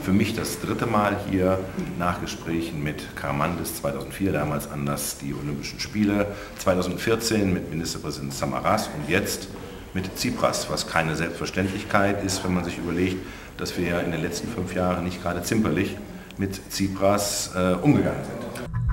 für mich das dritte Mal hier nach Gesprächen mit Karamanlis 2004, damals Anlass die Olympischen Spiele, 2014 mit Ministerpräsident Samaras und jetzt mit Tsipras, was keine Selbstverständlichkeit ist, wenn man sich überlegt, dass wir ja in den letzten 5 Jahren nicht gerade zimperlich mit Tsipras umgegangen sind.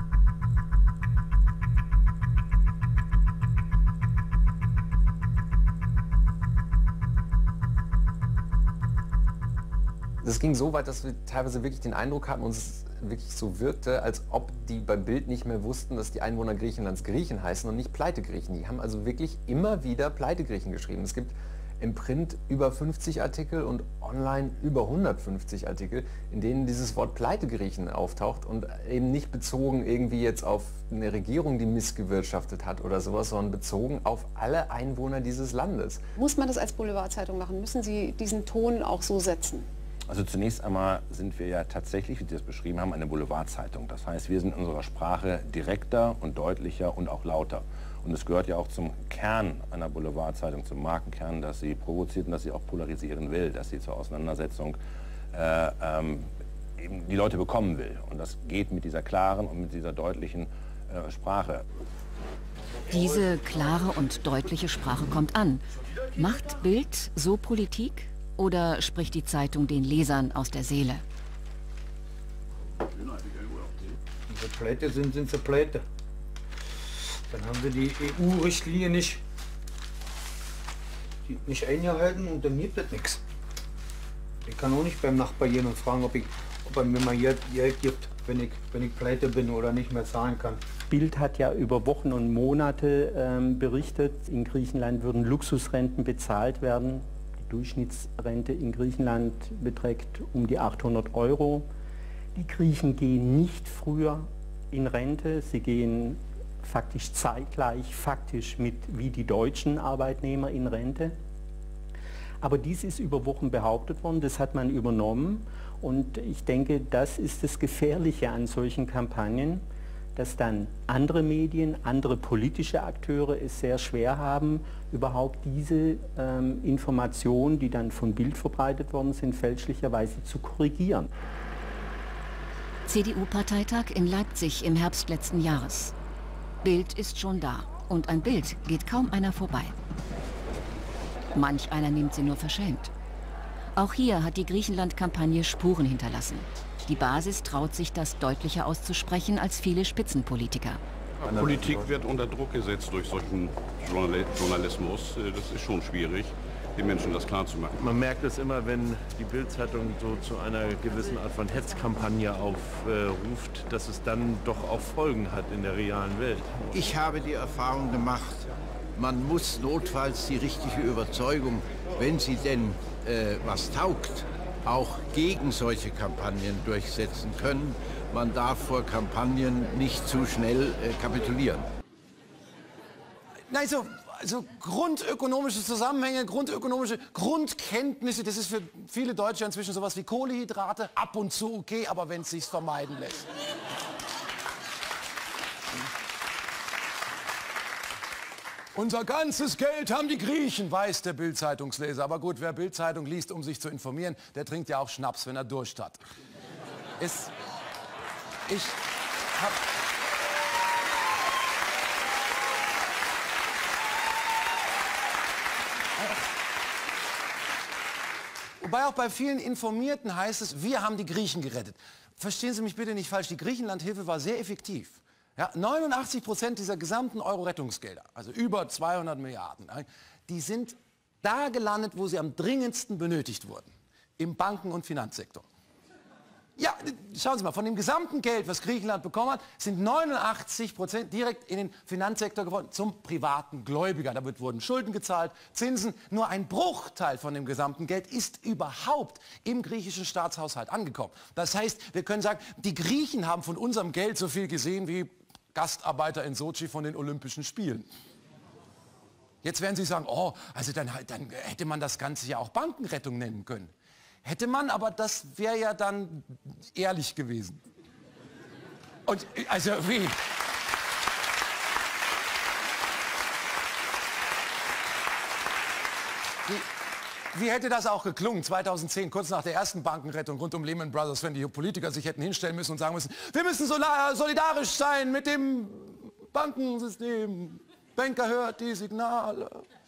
Es ging so weit, dass wir teilweise wirklich den Eindruck hatten, uns wirklich so wirkte, als ob die bei Bild nicht mehr wussten, dass die Einwohner Griechenlands Griechen heißen und nicht Pleitegriechen. Die haben also wirklich immer wieder Pleitegriechen geschrieben. Es gibt im Print über 50 Artikel und online über 150 Artikel, in denen dieses Wort Pleitegriechen auftaucht und eben nicht bezogen irgendwie jetzt auf eine Regierung, die missgewirtschaftet hat oder sowas, sondern bezogen auf alle Einwohner dieses Landes. Muss man das als Boulevardzeitung machen? Müssen Sie diesen Ton auch so setzen? Also zunächst einmal sind wir ja tatsächlich, wie Sie das beschrieben haben, eine Boulevardzeitung. Das heißt, wir sind in unserer Sprache direkter und deutlicher und auch lauter. Und es gehört ja auch zum Kern einer Boulevardzeitung, zum Markenkern, dass sie provoziert und dass sie auch polarisieren will, dass sie zur Auseinandersetzung eben die Leute bekommen will. Und das geht mit dieser klaren und mit dieser deutlichen Sprache. Diese klare und deutliche Sprache kommt an. Macht Bild so Politik? Oder spricht die Zeitung den Lesern aus der Seele? Wenn sie pleite sind, sind sie pleite. Dann haben wir die EU-Richtlinie nicht eingehalten und dann gibt es nichts. Ich kann auch nicht beim Nachbar gehen und fragen, ob er mir mal Geld gibt, wenn ich pleite bin oder nicht mehr zahlen kann. Bild hat ja über Wochen und Monate berichtet, in Griechenland würden Luxusrenten bezahlt werden. Die Durchschnittsrente in Griechenland beträgt um die 800 Euro. Die Griechen gehen nicht früher in Rente, sie gehen faktisch zeitgleich, mit wie die deutschen Arbeitnehmer in Rente. Aber dies ist über Wochen behauptet worden, das hat man übernommen und ich denke, das ist das Gefährliche an solchen Kampagnen, dass dann andere Medien, andere politische Akteure es sehr schwer haben, überhaupt diese Informationen, die dann von Bild verbreitet worden sind, fälschlicherweise zu korrigieren. CDU-Parteitag in Leipzig im Herbst letzten Jahres. Bild ist schon da und an Bild geht kaum einer vorbei. Manch einer nimmt sie nur verschämt. Auch hier hat die Griechenland-Kampagne Spuren hinterlassen. Die Basis traut sich, das deutlicher auszusprechen als viele Spitzenpolitiker. Politik wird unter Druck gesetzt durch solchen Journalismus. Das ist schon schwierig, den Menschen das klarzumachen. Man merkt es immer, wenn die Bild-Zeitung so zu einer gewissen Art von Hetzkampagne aufruft, dass es dann doch auch Folgen hat in der realen Welt. Ich habe die Erfahrung gemacht, man muss notfalls die richtige Überzeugung, wenn sie denn was taugt, auch gegen solche Kampagnen durchsetzen können. Man darf vor Kampagnen nicht zu schnell kapitulieren. Nein, so grundökonomische Zusammenhänge, grundökonomische Grundkenntnisse, das ist für viele Deutsche inzwischen sowas wie Kohlenhydrate, ab und zu okay, aber wenn es sich vermeiden lässt. Unser ganzes Geld haben die Griechen, weiß der Bild-Zeitungsleser. Aber gut, wer Bild-Zeitung liest, um sich zu informieren, der trinkt ja auch Schnaps, wenn er Durst hat. Wobei auch bei vielen Informierten heißt es, wir haben die Griechen gerettet. Verstehen Sie mich bitte nicht falsch, die Griechenlandhilfe war sehr effektiv. Ja, 89% dieser gesamten Euro-Rettungsgelder, also über 200 Milliarden, die sind da gelandet, wo sie am dringendsten benötigt wurden, im Banken- und Finanzsektor. Ja, schauen Sie mal, von dem gesamten Geld, was Griechenland bekommen hat, sind 89% direkt in den Finanzsektor geworden, zum privaten Gläubiger. Da wurden Schulden gezahlt, Zinsen. Nur ein Bruchteil von dem gesamten Geld ist überhaupt im griechischen Staatshaushalt angekommen. Das heißt, wir können sagen, die Griechen haben von unserem Geld so viel gesehen wie Gastarbeiter in Sochi von den Olympischen Spielen. Jetzt werden Sie sagen, oh, also dann hätte man das Ganze ja auch Bankenrettung nennen können. Hätte man, aber das wäre ja dann ehrlich gewesen. Und also wie? Wie hätte das auch geklungen 2010, kurz nach der ersten Bankenrettung rund um Lehman Brothers, wenn die Politiker sich hätten hinstellen müssen und sagen müssen, wir müssen solidarisch sein mit dem Bankensystem. Banker hört die Signale.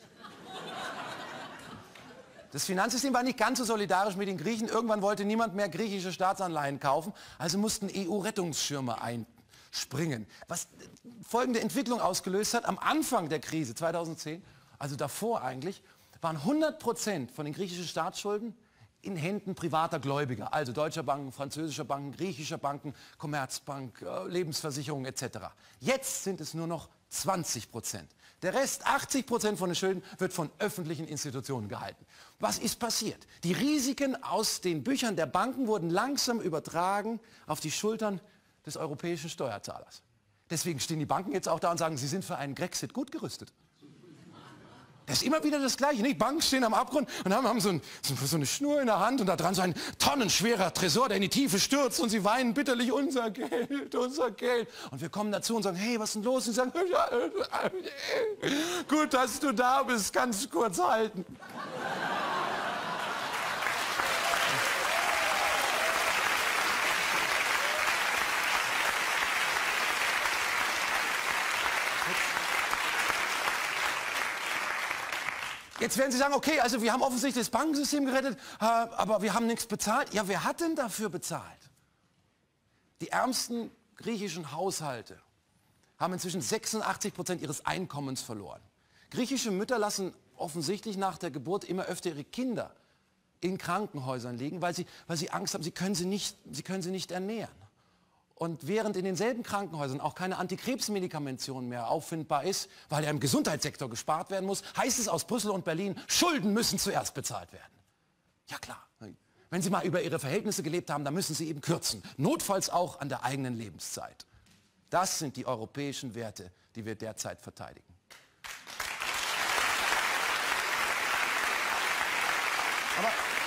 Das Finanzsystem war nicht ganz so solidarisch mit den Griechen. Irgendwann wollte niemand mehr griechische Staatsanleihen kaufen, also mussten EU-Rettungsschirme einspringen. Was folgende Entwicklung ausgelöst hat, am Anfang der Krise 2010, also davor eigentlich, waren 100% von den griechischen Staatsschulden in Händen privater Gläubiger, also deutscher Banken, französischer Banken, griechischer Banken, Commerzbank, Lebensversicherungen etc. Jetzt sind es nur noch 20%. Der Rest, 80% von den Schulden, wird von öffentlichen Institutionen gehalten. Was ist passiert? Die Risiken aus den Büchern der Banken wurden langsam übertragen auf die Schultern des europäischen Steuerzahlers. Deswegen stehen die Banken jetzt auch da und sagen, sie sind für einen Grexit gut gerüstet. Das ist immer wieder das Gleiche. Nicht? Banken stehen am Abgrund und haben so eine Schnur in der Hand und da dran so ein tonnenschwerer Tresor, der in die Tiefe stürzt und sie weinen bitterlich, unser Geld, unser Geld. Und wir kommen dazu und sagen, hey, was ist denn los? Und sie sagen, gut, dass du da bist, kannst du kurz halten. Jetzt werden Sie sagen, okay, also wir haben offensichtlich das Bankensystem gerettet, aber wir haben nichts bezahlt. Ja, wer hat denn dafür bezahlt? Die ärmsten griechischen Haushalte haben inzwischen 86% ihres Einkommens verloren. Griechische Mütter lassen offensichtlich nach der Geburt immer öfter ihre Kinder in Krankenhäusern liegen, weil sie Angst haben, sie können sie nicht ernähren. Und während in denselben Krankenhäusern auch keine Antikrebsmedikamentation mehr auffindbar ist, weil ja im Gesundheitssektor gespart werden muss, heißt es aus Brüssel und Berlin, Schulden müssen zuerst bezahlt werden. Ja klar, wenn Sie mal über Ihre Verhältnisse gelebt haben, dann müssen Sie eben kürzen. Notfalls auch an der eigenen Lebenszeit. Das sind die europäischen Werte, die wir derzeit verteidigen. Aber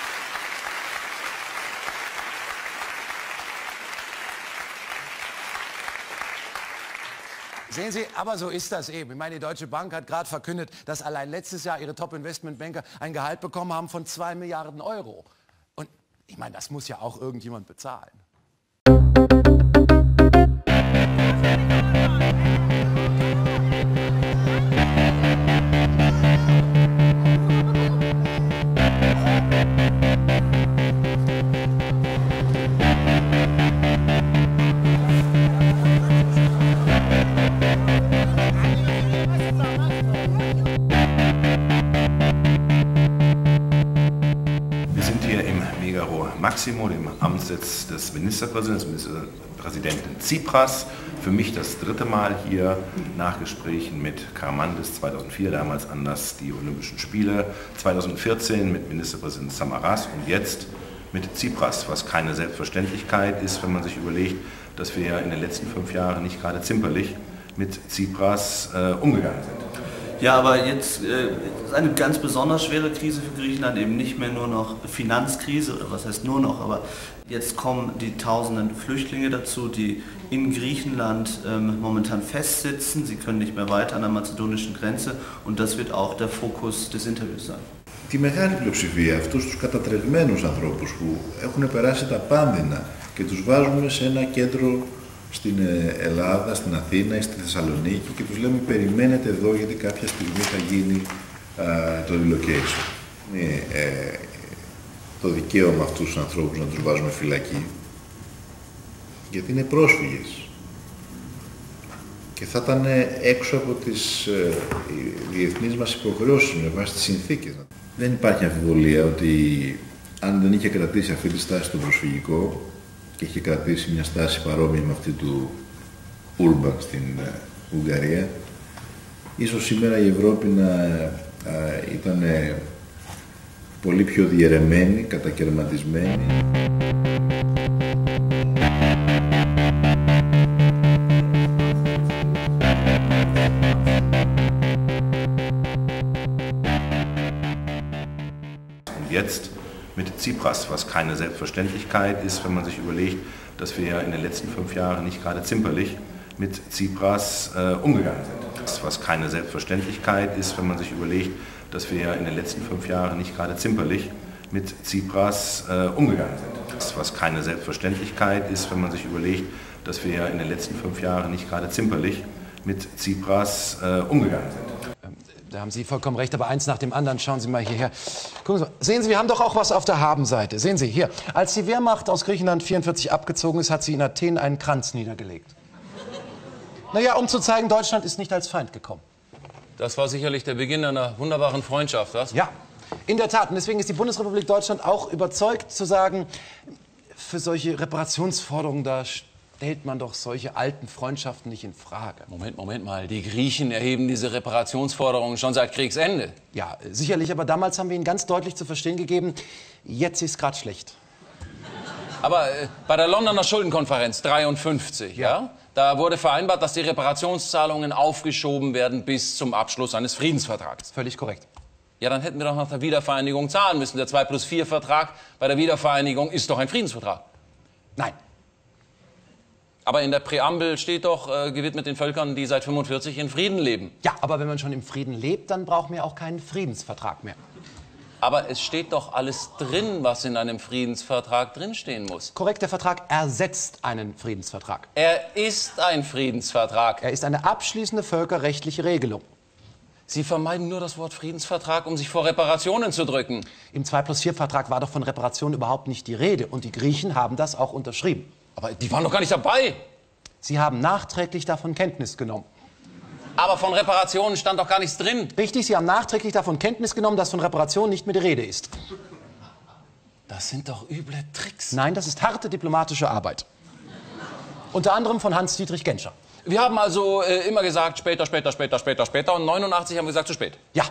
sehen Sie, aber so ist das eben. Ich meine, die Deutsche Bank hat gerade verkündet, dass allein letztes Jahr ihre Top-Investment-Banker ein Gehalt bekommen haben von 2 Milliarden Euro. Und ich meine, das muss ja auch irgendjemand bezahlen. Maximo, dem Amtssitz des Ministerpräsidenten Tsipras. Für mich das dritte Mal hier nach Gesprächen mit Karamanlis 2004, damals Anlass die Olympischen Spiele, 2014 mit Ministerpräsident Samaras und jetzt mit Tsipras, was keine Selbstverständlichkeit ist, wenn man sich überlegt, dass wir ja in den letzten 5 Jahren nicht gerade zimperlich mit Tsipras umgegangen sind. Ja, aber jetzt ist eine ganz besonders schwere Krise für Griechenland, eben nicht mehr nur noch Finanzkrise, oder was heißt nur noch, aber jetzt kommen die tausenden Flüchtlinge dazu, die in Griechenland momentan festsitzen. Sie können nicht mehr weiter an der mazedonischen Grenze und das wird auch der Fokus des Interviews sein. Τη μεγάλη πλειοψηφία, αυτούς τους κατατρεγμένους ανθρώπους που έχουν περάσει τα πάνδυνα και τους βάζουμε σε ένα κέντρο στην Ελλάδα, στην Αθήνα ή στη Θεσσαλονίκη και τους λέμε περιμένετε εδώ γιατί κάποια στιγμή θα γίνει το relocation. Το δικαίωμα αυτούς τους ανθρώπους να τους βάζουμε φυλακή γιατί είναι πρόσφυγες και θα ήταν έξω από τις διεθνείς μας υποχρεώσεις με βάση τις συνθήκες. Δεν υπάρχει αμφιβολία ότι αν δεν είχε κρατήσει αυτή τη στάση στο προσφυγικό και είχε κρατήσει μια στάση παρόμοια με αυτή του Ούρμπαν στην Ουγγαρία, ίσως σήμερα η Ευρώπη να ήταν πολύ πιο διαιρεμένη, κατακαιρματισμένη. Jetzt mit Tsipras, was keine Selbstverständlichkeit ist, wenn man sich überlegt, dass wir ja in den letzten 5 Jahren nicht gerade zimperlich mit Tsipras umgegangen sind. Was keine Selbstverständlichkeit ist, wenn man sich überlegt, dass wir ja in den letzten 5 Jahren nicht gerade zimperlich mit Tsipras umgegangen sind. Was keine Selbstverständlichkeit ist, wenn man sich überlegt, dass wir ja in den letzten 5 Jahren nicht gerade zimperlich mit Tsipras umgegangen sind. Da haben Sie vollkommen recht, aber eins nach dem anderen. Schauen Sie mal hierher. Gucken Sie mal. Sehen Sie, wir haben doch auch was auf der Habenseite. Sehen Sie, hier. Als die Wehrmacht aus Griechenland 1944 abgezogen ist, hat sie in Athen einen Kranz niedergelegt. Naja, um zu zeigen, Deutschland ist nicht als Feind gekommen. Das war sicherlich der Beginn einer wunderbaren Freundschaft, was? Ja, in der Tat. Und deswegen ist die Bundesrepublik Deutschland auch überzeugt zu sagen, für solche Reparationsforderungen, da stellt man doch solche alten Freundschaften nicht in Frage. Moment mal. Die Griechen erheben diese Reparationsforderungen schon seit Kriegsende. Ja, sicherlich. Aber damals haben wir ihnen ganz deutlich zu verstehen gegeben, jetzt ist gerade schlecht. Aber bei der Londoner Schuldenkonferenz 1953, ja, da wurde vereinbart, dass die Reparationszahlungen aufgeschoben werden bis zum Abschluss eines Friedensvertrags. Völlig korrekt. Ja, dann hätten wir doch nach der Wiedervereinigung zahlen müssen. Der 2+4-Vertrag bei der Wiedervereinigung ist doch ein Friedensvertrag. Nein. Aber in der Präambel steht doch, gewidmet den Völkern, die seit 1945 in Frieden leben. Ja, aber wenn man schon im Frieden lebt, dann brauchen wir auch keinen Friedensvertrag mehr. Aber es steht doch alles drin, was in einem Friedensvertrag drinstehen muss. Korrekt, der Vertrag ersetzt einen Friedensvertrag. Er ist ein Friedensvertrag. Er ist eine abschließende völkerrechtliche Regelung. Sie vermeiden nur das Wort Friedensvertrag, um sich vor Reparationen zu drücken. Im 2+4-Vertrag war doch von Reparationen überhaupt nicht die Rede. Und die Griechen haben das auch unterschrieben. Aber die waren doch gar nicht dabei. Sie haben nachträglich davon Kenntnis genommen. Aber von Reparationen stand doch gar nichts drin. Richtig, Sie haben nachträglich davon Kenntnis genommen, dass von Reparationen nicht mehr die Rede ist. Das sind doch üble Tricks. Nein, das ist harte diplomatische Arbeit. Unter anderem von Hans-Dietrich Genscher. Wir haben also immer gesagt, später. Und 1989 haben wir gesagt, zu spät. Ja.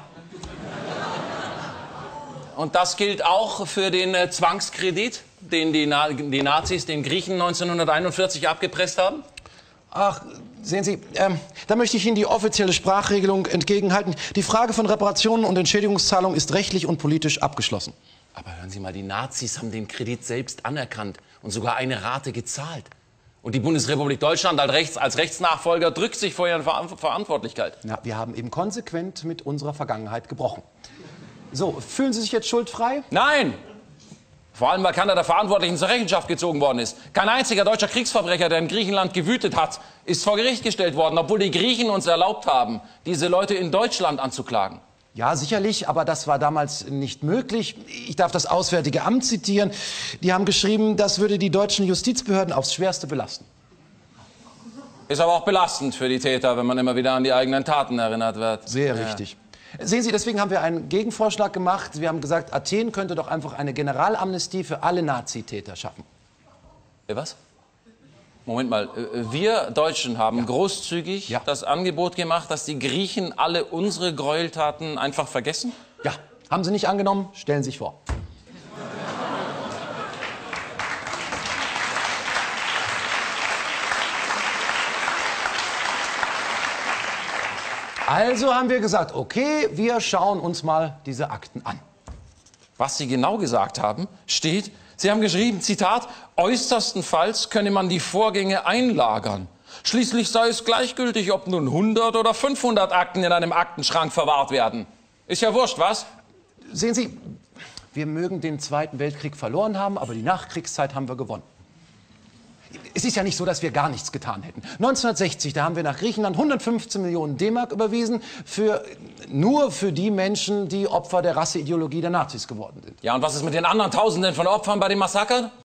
Und das gilt auch für den Zwangskredit, den die Nazis den Griechen 1941 abgepresst haben? Ach, sehen Sie, da möchte ich Ihnen die offizielle Sprachregelung entgegenhalten. Die Frage von Reparationen und Entschädigungszahlung ist rechtlich und politisch abgeschlossen. Aber hören Sie mal, die Nazis haben den Kredit selbst anerkannt und sogar eine Rate gezahlt. Und die Bundesrepublik Deutschland als Rechtsnachfolger drückt sich vor ihrer Verantwortlichkeit. Ja, wir haben eben konsequent mit unserer Vergangenheit gebrochen. So, fühlen Sie sich jetzt schuldfrei? Nein! Vor allem, weil keiner der Verantwortlichen zur Rechenschaft gezogen worden ist. Kein einziger deutscher Kriegsverbrecher, der in Griechenland gewütet hat, ist vor Gericht gestellt worden, obwohl die Griechen uns erlaubt haben, diese Leute in Deutschland anzuklagen. Ja, sicherlich, aber das war damals nicht möglich. Ich darf das Auswärtige Amt zitieren. Die haben geschrieben, das würde die deutschen Justizbehörden aufs Schwerste belasten. Ist aber auch belastend für die Täter, wenn man immer wieder an die eigenen Taten erinnert wird. Sehr richtig. Sehen Sie, deswegen haben wir einen Gegenvorschlag gemacht. Wir haben gesagt, Athen könnte doch einfach eine Generalamnestie für alle Nazitäter schaffen. Was? Moment mal, wir Deutschen haben großzügig das Angebot gemacht, dass die Griechen alle unsere Gräueltaten einfach vergessen? Ja, haben Sie nicht angenommen? Stellen Sie sich vor. Also haben wir gesagt, okay, wir schauen uns mal diese Akten an. Was Sie genau gesagt haben, steht, Sie haben geschrieben, Zitat, äußerstenfalls könne man die Vorgänge einlagern. Schließlich sei es gleichgültig, ob nun 100 oder 500 Akten in einem Aktenschrank verwahrt werden. Ist ja wurscht, was? Sehen Sie, wir mögen den Zweiten Weltkrieg verloren haben, aber die Nachkriegszeit haben wir gewonnen. Es ist ja nicht so, dass wir gar nichts getan hätten. 1960, da haben wir nach Griechenland 115 Millionen D-Mark überwiesen, nur für die Menschen, die Opfer der Rasseideologie der Nazis geworden sind. Ja, und was ist mit den anderen Tausenden von Opfern bei den Massakern?